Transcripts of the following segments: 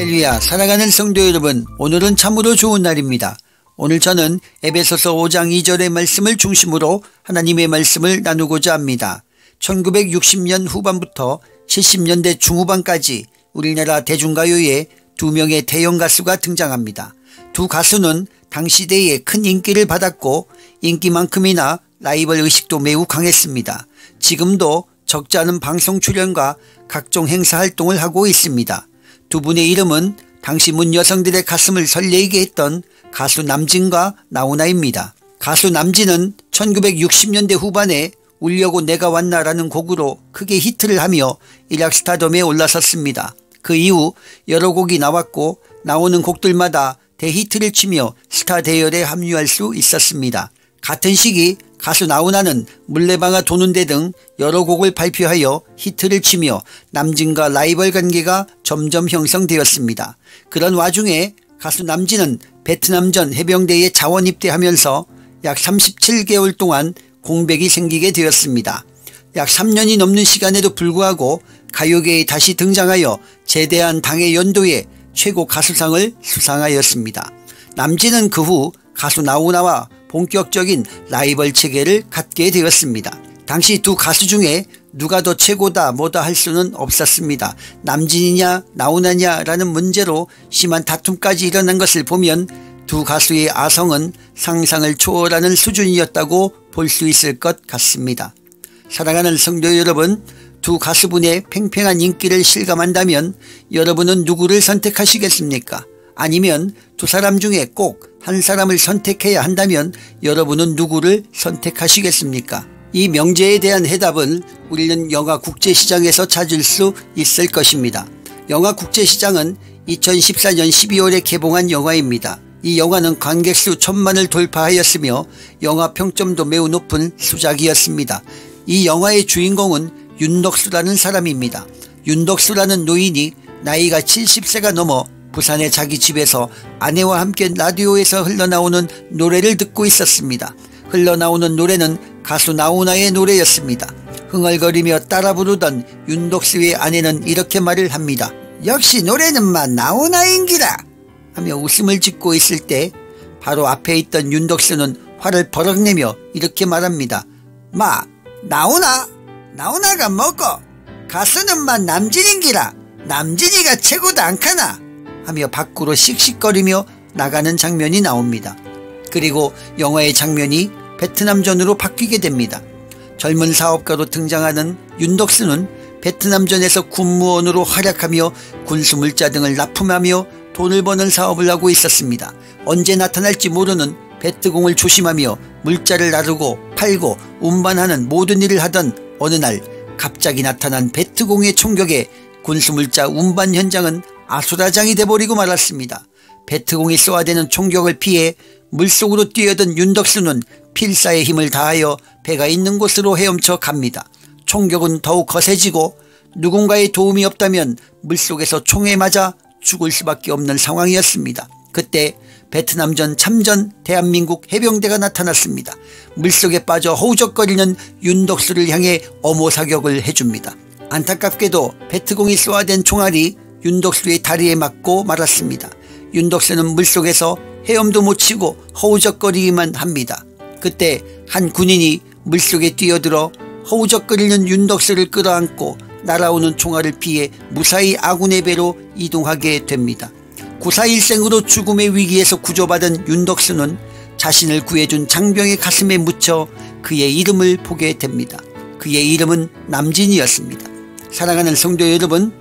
할렐루야. 사랑하는 성도 여러분, 오늘은 참으로 좋은 날입니다. 오늘 저는 에베소서 5장 2절의 말씀을 중심으로 하나님의 말씀을 나누고자 합니다. 1960년 후반부터 70년대 중후반까지 우리나라 대중가요에 두 명의 대형 가수가 등장합니다. 두 가수는 당시대에 큰 인기를 받았고 인기만큼이나 라이벌 의식도 매우 강했습니다. 지금도 적지 않은 방송 출연과 각종 행사 활동을 하고 있습니다. 두 분의 이름은 당시 문 여성들의 가슴을 설레게 했던 가수 남진과 나훈아입니다. 가수 남진은 1960년대 후반에 울려고 내가 왔나라는 곡으로 크게 히트를 하며 일약 스타덤에 올라섰습니다. 그 이후 여러 곡이 나왔고 나오는 곡들마다 대히트를 치며 스타 대열에 합류할 수 있었습니다. 같은 시기 가수 나훈아는 물레방아 도는데 등 여러 곡을 발표하여 히트를 치며 남진과 라이벌 관계가 점점 형성되었습니다. 그런 와중에 가수 남진은 베트남전 해병대에 자원 입대하면서 약 37개월 동안 공백이 생기게 되었습니다. 약 3년이 넘는 시간에도 불구하고 가요계에 다시 등장하여 제대한 당의 연도에 최고 가수상을 수상하였습니다. 남진은 그 후 가수 나훈아와 본격적인 라이벌 체계를 갖게 되었습니다. 당시 두 가수 중에 누가 더 최고다 뭐다 할 수는 없었습니다. 남진이냐 나훈아냐라는 문제로 심한 다툼까지 일어난 것을 보면 두 가수의 아성은 상상을 초월하는 수준이었다고 볼 수 있을 것 같습니다. 사랑하는 성도 여러분, 두 가수분의 팽팽한 인기를 실감한다면 여러분은 누구를 선택하시겠습니까? 아니면 두 사람 중에 꼭 한 사람을 선택해야 한다면 여러분은 누구를 선택하시겠습니까? 이 명제에 대한 해답은 우리는 영화 국제시장에서 찾을 수 있을 것입니다. 영화 국제시장은 2014년 12월에 개봉한 영화입니다. 이 영화는 관객수 1000만을 돌파하였으며 영화 평점도 매우 높은 수작이었습니다. 이 영화의 주인공은 윤덕수라는 사람입니다. 윤덕수라는 노인이 나이가 70세가 넘어 부산의 자기 집에서 아내와 함께 라디오에서 흘러나오는 노래를 듣고 있었습니다. 흘러나오는 노래는 가수 나훈아의 노래였습니다. 흥얼거리며 따라 부르던 윤덕수의 아내는 이렇게 말을 합니다. 역시 노래는 나훈아인기라 하며 웃음을 짓고 있을 때 바로 앞에 있던 윤덕수는 화를 버럭 내며 이렇게 말합니다. 나훈아가 뭐고 가수는 남진인기라 남진이가 최고다 않카나 하며 밖으로 씩씩거리며 나가는 장면이 나옵니다. 그리고 영화의 장면이 베트남전으로 바뀌게 됩니다. 젊은 사업가로 등장하는 윤덕수는 베트남전에서 군무원으로 활약하며 군수물자 등을 납품하며 돈을 버는 사업을 하고 있었습니다. 언제 나타날지 모르는 베트공을 조심하며 물자를 나르고 팔고 운반하는 모든 일을 하던 어느 날 갑자기 나타난 베트공의 총격에 군수물자 운반 현장은 아수라장이 돼버리고 말았습니다. 베트공이 쏘아대는 총격을 피해 물속으로 뛰어든 윤덕수는 필사의 힘을 다하여 배가 있는 곳으로 헤엄쳐 갑니다. 총격은 더욱 거세지고 누군가의 도움이 없다면 물속에서 총에 맞아 죽을 수밖에 없는 상황이었습니다. 그때 베트남전 참전 대한민국 해병대가 나타났습니다. 물속에 빠져 허우적거리는 윤덕수를 향해 엄호 사격을 해줍니다. 안타깝게도 베트공이 쏘아댄 총알이 윤덕수의 다리에 맞고 말았습니다. 윤덕수는 물속에서 헤엄도 못 치고 허우적거리기만 합니다. 그때 한 군인이 물속에 뛰어들어 허우적거리는 윤덕수를 끌어안고 날아오는 총알을 피해 무사히 아군의 배로 이동하게 됩니다. 구사일생으로 죽음의 위기에서 구조받은 윤덕수는 자신을 구해준 장병의 가슴에 묻혀 그의 이름을 보게 됩니다. 그의 이름은 남진이었습니다. 사랑하는 성도 여러분,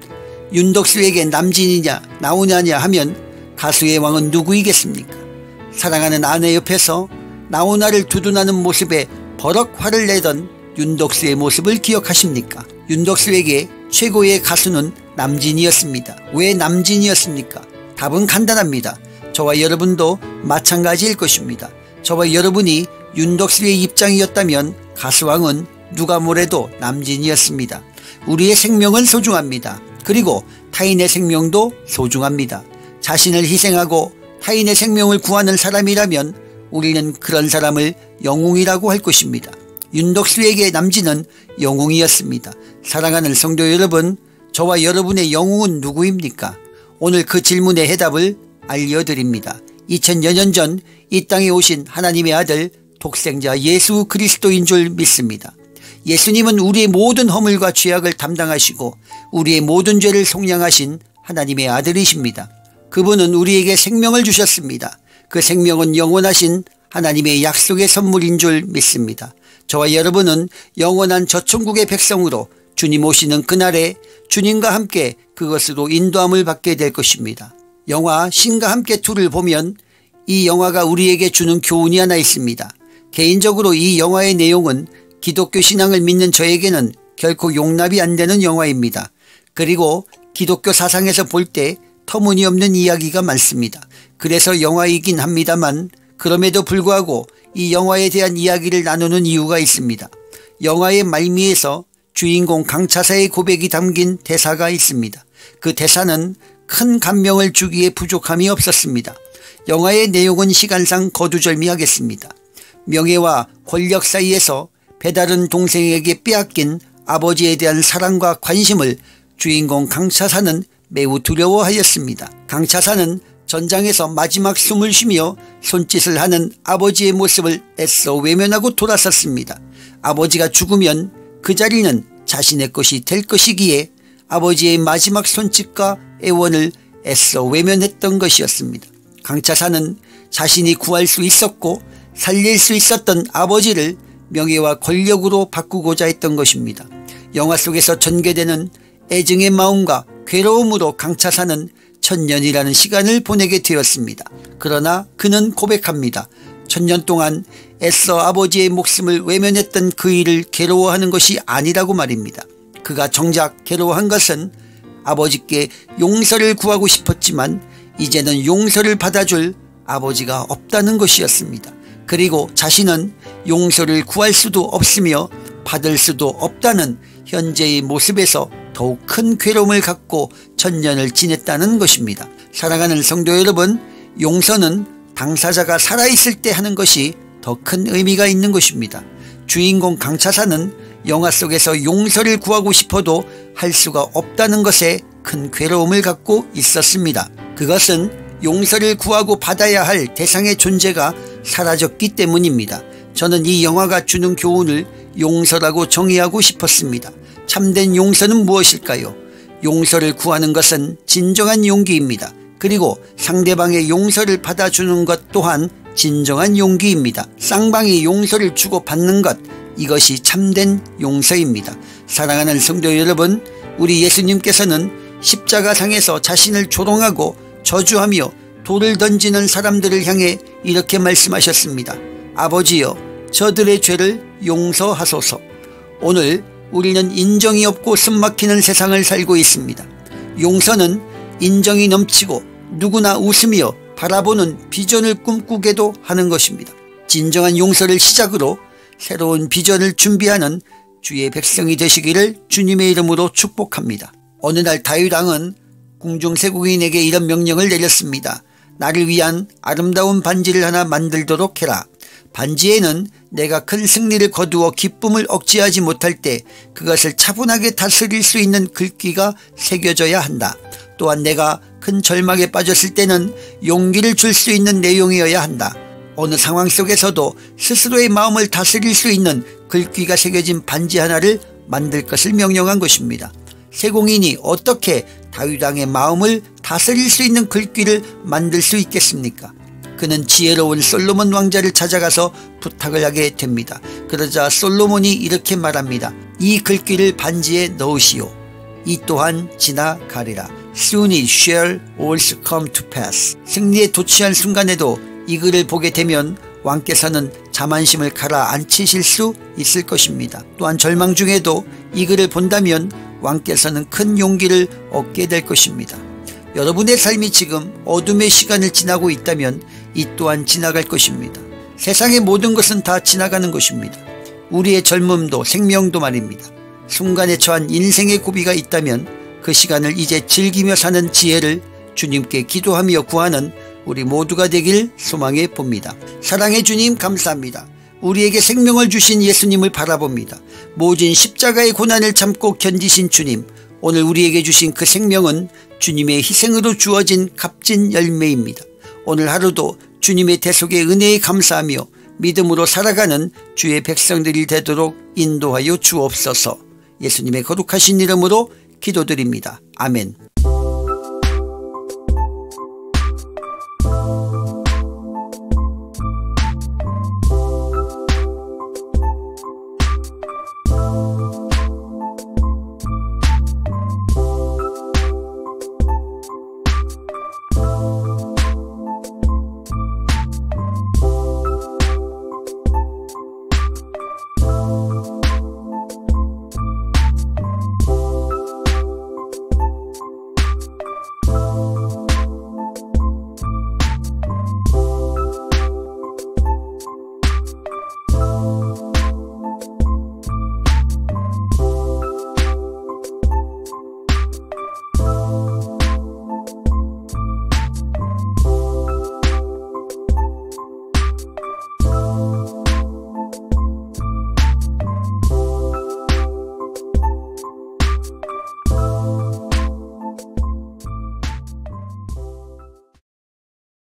윤덕수에게 남진이냐 나훈아냐 하면 가수의 왕은 누구이겠습니까? 사랑하는 아내 옆에서 나훈아를 두둔하는 모습에 버럭 화를 내던 윤덕수의 모습을 기억하십니까? 윤덕수에게 최고의 가수는 남진이었습니다. 왜 남진이었습니까? 답은 간단합니다. 저와 여러분도 마찬가지일 것입니다. 저와 여러분이 윤덕수의 입장이었다면 가수왕은 누가 뭐래도 남진이었습니다. 우리의 생명은 소중합니다. 그리고 타인의 생명도 소중합니다. 자신을 희생하고 타인의 생명을 구하는 사람이라면 우리는 그런 사람을 영웅이라고 할 것입니다. 윤덕수에게 남진은 영웅이었습니다. 사랑하는 성도 여러분, 저와 여러분의 영웅은 누구입니까? 오늘 그 질문의 해답을 알려드립니다. 2000여 년 전 이 땅에 오신 하나님의 아들 독생자 예수 그리스도인 줄 믿습니다. 예수님은 우리의 모든 허물과 죄악을 담당하시고 우리의 모든 죄를 속량하신 하나님의 아들이십니다. 그분은 우리에게 생명을 주셨습니다. 그 생명은 영원하신 하나님의 약속의 선물인 줄 믿습니다. 저와 여러분은 영원한 저천국의 백성으로 주님 오시는 그날에 주님과 함께 그것으로 인도함을 받게 될 것입니다. 영화 신과 함께 2를 보면 이 영화가 우리에게 주는 교훈이 하나 있습니다. 개인적으로 이 영화의 내용은 기독교 신앙을 믿는 저에게는 결코 용납이 안 되는 영화입니다. 그리고 기독교 사상에서 볼 때 터무니없는 이야기가 많습니다. 그래서 영화이긴 합니다만 그럼에도 불구하고 이 영화에 대한 이야기를 나누는 이유가 있습니다. 영화의 말미에서 주인공 강차사의 고백이 담긴 대사가 있습니다. 그 대사는 큰 감명을 주기에 부족함이 없었습니다. 영화의 내용은 시간상 거두절미하겠습니다. 명예와 권력 사이에서 배다른 동생에게 빼앗긴 아버지에 대한 사랑과 관심을 주인공 강차사는 매우 두려워하였습니다. 강차사는 전장에서 마지막 숨을 쉬며 손짓을 하는 아버지의 모습을 애써 외면하고 돌아섰습니다. 아버지가 죽으면 그 자리는 자신의 것이 될 것이기에 아버지의 마지막 손짓과 애원을 애써 외면했던 것이었습니다. 강차사는 자신이 구할 수 있었고 살릴 수 있었던 아버지를 명예와 권력으로 바꾸고자 했던 것입니다. 영화 속에서 전개되는 애증의 마음과 괴로움으로 강차사는 1000년이라는 시간을 보내게 되었습니다. 그러나 그는 고백합니다. 1000년 동안 애써 아버지의 목숨을 외면했던 그 일을 괴로워하는 것이 아니라고 말입니다. 그가 정작 괴로워한 것은 아버지께 용서를 구하고 싶었지만 이제는 용서를 받아줄 아버지가 없다는 것이었습니다. 그리고 자신은 용서를 구할 수도 없으며 받을 수도 없다는 현재의 모습에서 더욱 큰 괴로움을 갖고 1000년을 지냈다는 것입니다. 사랑하는 성도 여러분, 용서는 당사자가 살아있을 때 하는 것이 더 큰 의미가 있는 것입니다. 주인공 강차사는 영화 속에서 용서를 구하고 싶어도 할 수가 없다는 것에 큰 괴로움을 갖고 있었습니다. 그것은 용서를 구하고 받아야 할 대상의 존재가 사라졌기 때문입니다. 저는 이 영화가 주는 교훈을 용서라고 정의하고 싶었습니다. 참된 용서는 무엇일까요? 용서를 구하는 것은 진정한 용기입니다. 그리고 상대방의 용서를 받아주는 것 또한 진정한 용기입니다. 쌍방이 용서를 주고받는 것, 이것이 참된 용서입니다. 사랑하는 성도 여러분, 우리 예수님께서는 십자가상에서 자신을 조롱하고 저주하며 돌을 던지는 사람들을 향해 이렇게 말씀하셨습니다. 아버지여, 저들의 죄를 용서하소서. 오늘 우리는 인정이 없고 숨막히는 세상을 살고 있습니다. 용서는 인정이 넘치고 누구나 웃으며 바라보는 비전을 꿈꾸게도 하는 것입니다. 진정한 용서를 시작으로 새로운 비전을 준비하는 주의 백성이 되시기를 주님의 이름으로 축복합니다. 어느 날 다윗 왕은 궁중세국인에게 이런 명령을 내렸습니다. 나를 위한 아름다운 반지를 하나 만들도록 해라. 반지에는 내가 큰 승리를 거두어 기쁨을 억제하지 못할 때 그것을 차분하게 다스릴 수 있는 글귀가 새겨져야 한다. 또한 내가 큰 절망에 빠졌을 때는 용기를 줄 수 있는 내용이어야 한다. 어느 상황 속에서도 스스로의 마음을 다스릴 수 있는 글귀가 새겨진 반지 하나를 만들 것을 명령한 것입니다. 세공인이 어떻게 다윗 왕의 마음을 다스릴 수 있는 글귀를 만들 수 있겠습니까? 그는 지혜로운 솔로몬 왕자를 찾아가서 부탁을 하게 됩니다. 그러자 솔로몬이 이렇게 말합니다. 이 글귀를 반지에 넣으시오. 이 또한 지나가리라. Soon it shall also come to pass. 승리에 도취한 순간에도 이 글을 보게 되면 왕께서는 자만심을 가라앉히실 수 있을 것입니다. 또한 절망 중에도 이 글을 본다면 왕께서는 큰 용기를 얻게 될 것입니다. 여러분의 삶이 지금 어둠의 시간을 지나고 있다면 이 또한 지나갈 것입니다. 세상의 모든 것은 다 지나가는 것입니다. 우리의 젊음도 생명도 말입니다. 순간에 처한 인생의 고비가 있다면 그 시간을 이제 즐기며 사는 지혜를 주님께 기도하며 구하는 우리 모두가 되길 소망해 봅니다. 사랑의 주님 감사합니다. 우리에게 생명을 주신 예수님을 바라봅니다. 모진 십자가의 고난을 참고 견디신 주님, 오늘 우리에게 주신 그 생명은 주님의 희생으로 주어진 값진 열매입니다. 오늘 하루도 주님의 대속의 은혜에 감사하며 믿음으로 살아가는 주의 백성들이 되도록 인도하여 주옵소서. 예수님의 거룩하신 이름으로 기도드립니다. 아멘.